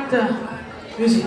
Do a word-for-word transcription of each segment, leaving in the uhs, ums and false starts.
start the music.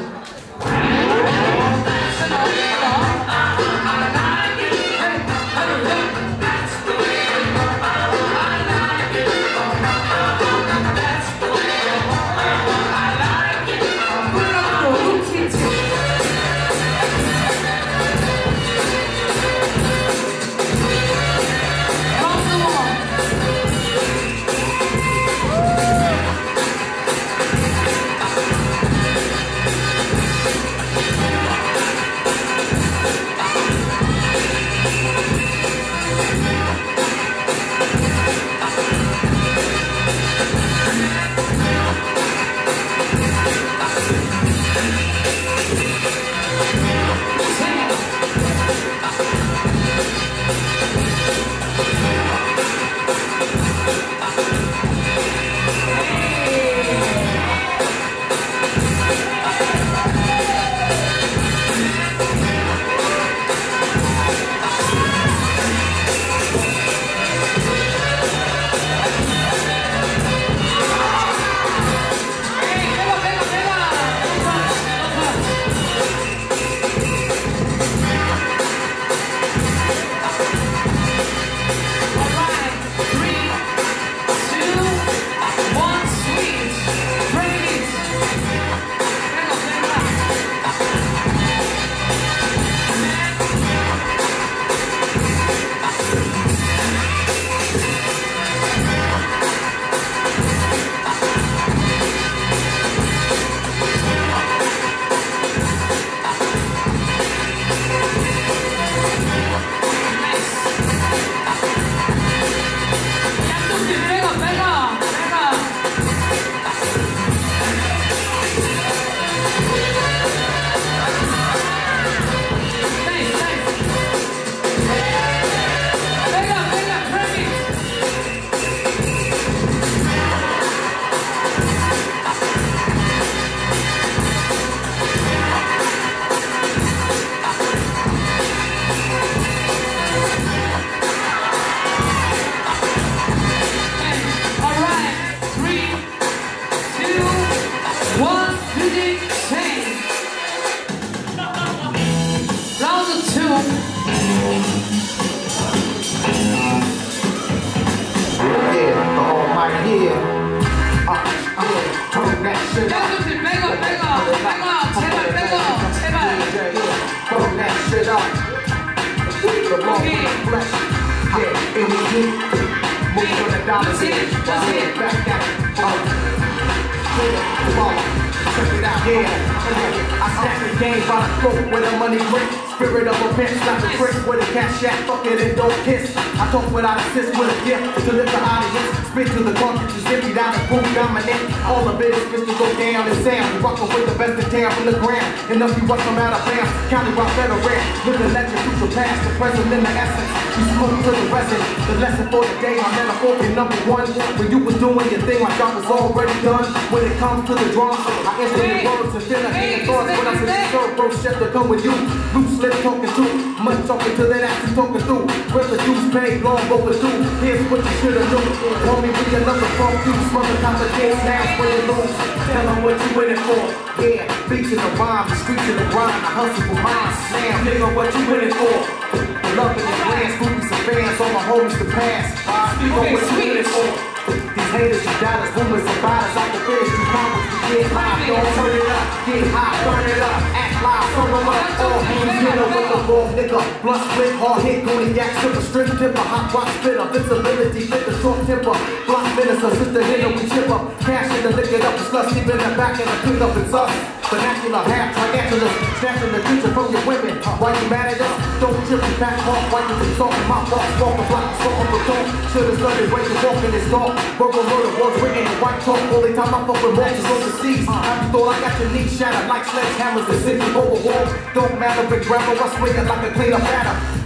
Spirit of a pimp, slap the trick with a cat shack, fuck it and don't kiss. I talk without assist with a gift to lift the audience. Spit to the cartridge, is empty down and boom dominant. All of it is just to go down and sound. We rockin' with the best in town from the ground. Enough you watch them out of bounds. County rock veteran, living legend through the past, the present and the essence. You smoke to the resin. The lesson for the day, my metaphor number one. When you was doing your thing, my job was already done. When it comes to the drums, I answer your words and then I hear thoughts. When I say serve, bro, chef to come with you. Loose lips talking to, much talking to that action talking through. Where's the dues paid, long overdue. Here's what you should've knew. Homie, we another phone you smother complicates now when you lose. Tell them what you in it for. Yeah, beats in the rhyme, the streets in the grind. I hustle for mine. Now, nigga, what you in it for? The love in the plans, groupies and fans, all my homies to pass. Speak on what you in it for. These haters and dollars, rumors and bottles. I can finish these comments. Get high, don't turn it up. Get high, burn it up. Act live, turn them up. All hands dinner with the raw nigga. Blunt split, hard hit, cognac, stripper, strip tipper, hot rock spitter, visibility, fit the short temper. Block minister, sister hitter, we chip up. Cash in the lick it up, the slut sleep in the back and the pick up it's us. Vernacular, half triangular, snatching the future from your women. Why you mad at us? Don't trip and back off. Why you been talking my boss? Walk the block, smoke up the talk. Should've started way to walk in this dark. Verbal murder was written in white chalk. Only time I fuck with monsters overseas. Have you thought I got your knees shattered like sledgehammers that send you over wall? Don't matter, big grandma, I swing it like a clean up batter.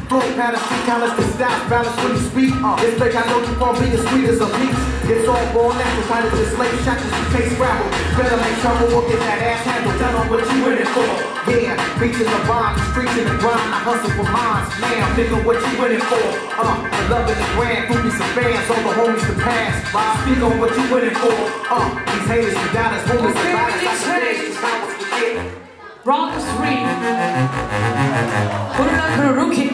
Flow patterns, street colors, the style balance when you speak. Uh, it's like I know you for being sweet as a peach. It's all born natural, trying to just slave shots as you taste gravel. Better make trouble or get that ass handled. Tell them what you in it for. Yeah, beaches are bomb, streets in the grind. I hustle for mines. Now, nigga, what you in it for? Uh, the love in the grand, groupies and fans, all the homies to pass. Speak on what you in it for. Uh, these haters and doubters, homies and violence. I can forget. Round three. Put it up for a rookie.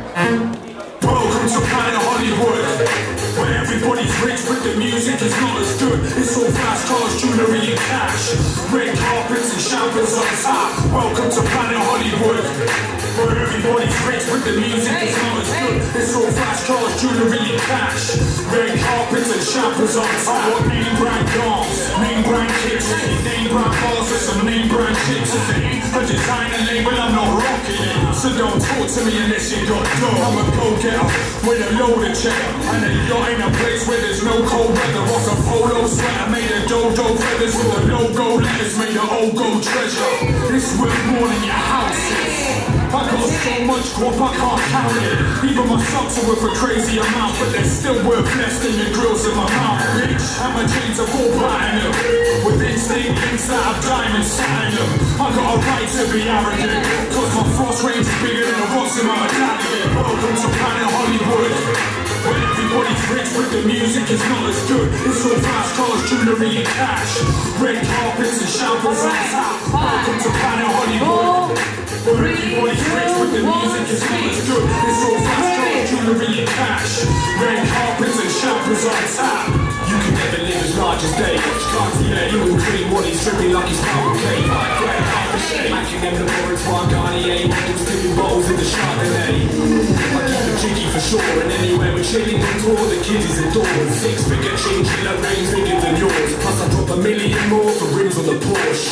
Welcome to Planet Hollywood, where everybody's rich but the music is not as good. It's all fast cars, jewelry and cash, red carpets and champers on top. Welcome to Planet Hollywood, where everybody's rich but the music is not as good. It's all fast cars, jewelry and cash, red carpets and champers on top. I want name brand cars, name brand kicks, name brand bars with some name brand chicks. If it ain't a designer label, I'm not rocking it. So don't talk to me unless you got dough. I'm a go-getter with a loaded checker and a yacht in a place where there's no cold weather. Rock a polo sweater made of dodo feathers with a logo letters made of old gold treasure. This worth more than your house is. I got so much guap I can't count it. Even my socks are worth a crazy amount, but they're still worth less than your grills in my mouth, bitch. And my jeans are all platinum with instinct links that have diamonds sat in them. I got a right to be arrogant, cause my frost range is bigger than the rocks in my medallion. Welcome to Planet Hollywood, where everybody's rich but the music is not as good. It's all fast cars, jewelry and cash, red carpets and champers on top. Welcome to Planet Hollywood, where everybody's rich but the music is not as good. It's all fast cars, jewelry and cash, red carpets and champers on top. You can never live as large as Dave. Cartier, you will dream what he's dripping like he's power cave. I grab half a shade, matching them the Lawrence One Garnier, models tipping bottles in the Chardonnay. I keep it jiggy for sure, and anywhere we're chilling on tour, the kiddies adore. Six figure chinchilla rings bigger than yours. Plus I drop a million more for rims on the Porsche.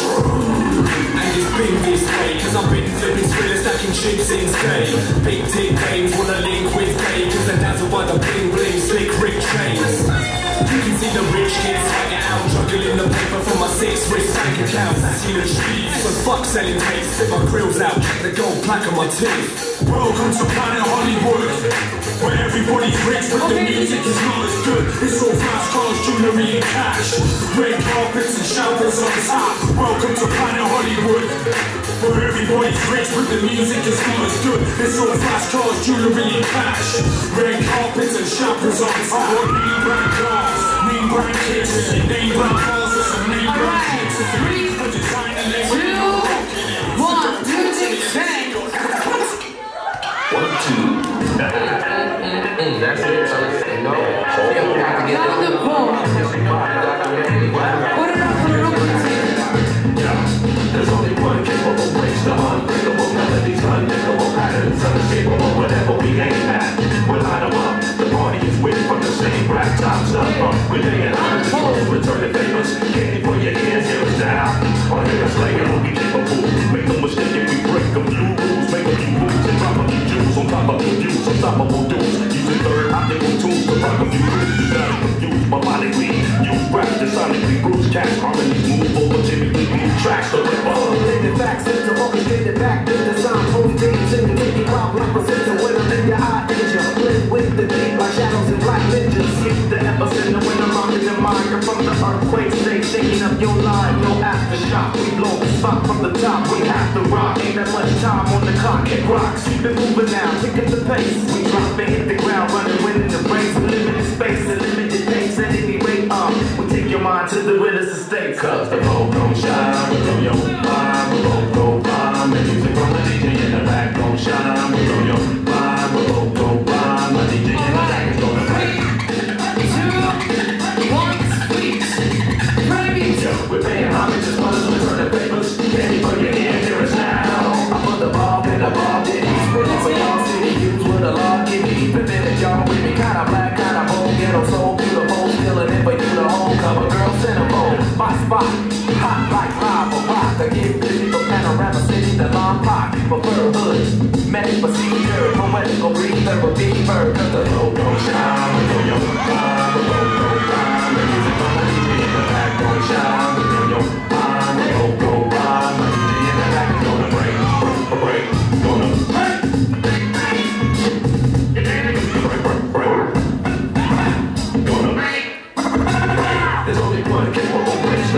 And it's been this way, cause I've been flipping thrillers, stacking chips in stay. Big tick games wanna link with Dave, cause they're dazzled by the bling bling slick Rick chains. You can see the rich kids hanging out, juggling the paper from my six wrist bank account. See the cheese, so fuck selling taste. Sit my grills out, check the gold plaque on my teeth. Welcome to Planet Hollywood, where everybody's rich but the music is not as good. It's all fast cars, jewelry and cash, red carpets and champers on top. Welcome to Planet Hollywood, where everybody's rich but the music is not as good. It's all fast cars, jewelry and cash, red carpets and champers on top. I want name brand cars, name brand kicks, name brand cars with some name brand chicks. Three, two, one, two, six, ten. One, two. That's it. No. Down the ball. Put it up for the rookie. There's only one capable place, the unbreakable melodies, unbreakable patterns, unescapable whatever we aim at. We'll line them up. The party is with from the same rap tops up. We're laying on the control, return the famous. Candy for your ears, hear us now. Or hear us later, we'll be capable. Make no mistake if we break a few rules, make a few moves and drop a few jewels on top of the views, unstoppable dudes. Using third optical tools to rock a few moves. You gotta confuse melodically. Use rap to sonically bruise cats, harmonies move over typically move tracks to rip up. Orchestrated facts, to orchestrate it back, the design, holy things, and take it wild like precision. When I'm in your eye, danger, blend with the deep like shadows and black ninjas. Hit the epicenter when I'm rocking the mic. I'm from the earthquake state, shaking up your line. No aftershock, we blow the spot from the top. We have to rock, ain't that much time on the clock. It rocks, keep it moving now, pick up the pace. We drop and hit the ground, running, winning the race. Limited space and limited pace at any rate. Um, we take your mind to the realest estate. Cause the road gon' shine, we blow your mind, we both go rhyme. The music from the D J in the back gon' shine, we blow your mind, we both go rhyme. The D J in the back is gonna play. Two, one, please. Ready? We're paying homage as well as we turn the papers. Candy for your ear, hear us now. I put the ball in the ball, did he spit on the ball, city use with a law, give me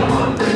the unbreakable